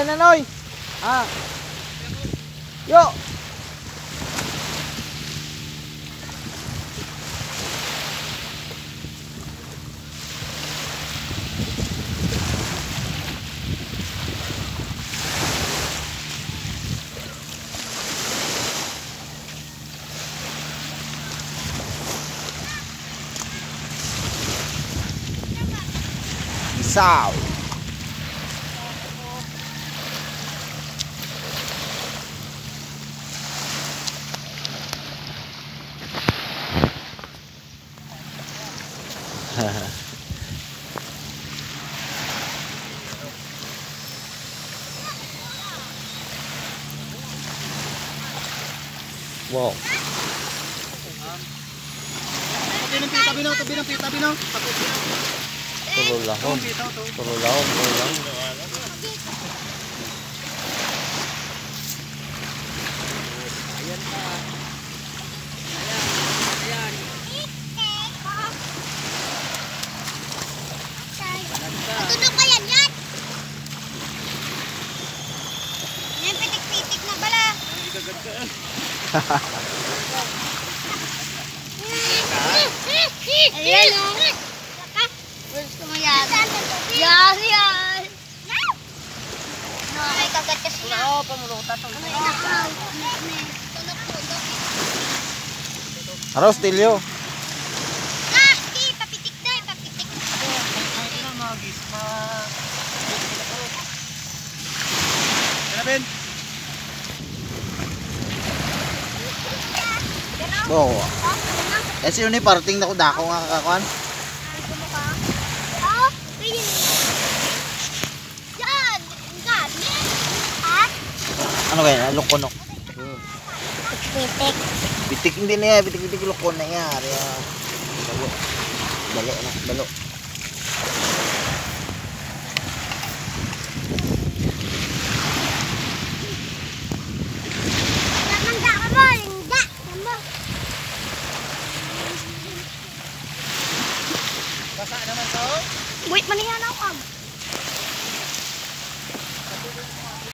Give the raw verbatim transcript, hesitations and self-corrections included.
Ay, nanoy. Ah. Yo. Sao. Wow. Tabi ng pita, binaw, tabi ng pita, binaw. Tululahon. Tululahon, tululahon. Ayan pa. Ayan, ayan. Matulog ka yan yan. Yan, pitik-pitik na bala. Ayan o. Gusto mo yan. Yan, yan. Ay, kagat kasi yan. Oo, pamulutan to. Aros, Tilio. Ah, di, papitik na, papitik. Ay, na, magis, ma... Yan, Ben. Oo. Eh, sino ni parting na ko dako nga kakakuan? Oh, pwede. Yan, gani. Ha? Ano kaya? Lukonok. Pitik. Bitik hindi na yan. Bitik-bitik lukon na yan. Balo. Balo na. Balo. Mangga ka ba? Lingga. Tama. Basa naman to. Wait, manihan ako.